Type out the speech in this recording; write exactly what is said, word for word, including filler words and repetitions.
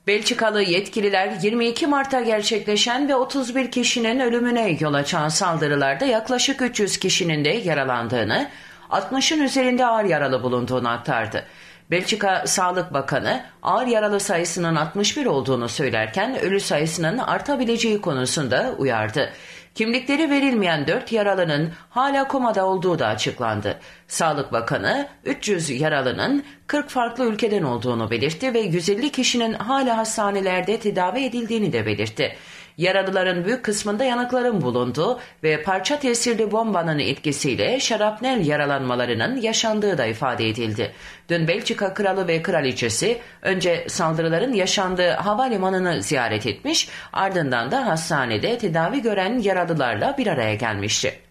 Belçikalı yetkililer yirmi iki Mart'ta gerçekleşen ve otuz bir kişinin ölümüne yol açan saldırılarda yaklaşık üç yüz kişinin de yaralandığını, altmışın üzerinde ağır yaralı bulunduğunu aktardı. Belçika Sağlık Bakanı ağır yaralı sayısının altmış bir olduğunu söylerken ölü sayısının artabileceği konusunda uyardı. Kimlikleri verilmeyen dört yaralının hala komada olduğu da açıklandı. Sağlık Bakanı üç yüz yaralının kırk farklı ülkeden olduğunu belirtti ve yüz elli kişinin hala hastanelerde tedavi edildiğini de belirtti. Yaralıların büyük kısmında yanıkların bulunduğu ve parça tesirli bombanın etkisiyle şarapnel yaralanmalarının yaşandığı da ifade edildi. Dün Belçika Kralı ve Kraliçesi önce saldırıların yaşandığı havalimanını ziyaret etmiş, ardından da hastanede tedavi gören yaralılarla bir araya gelmişti.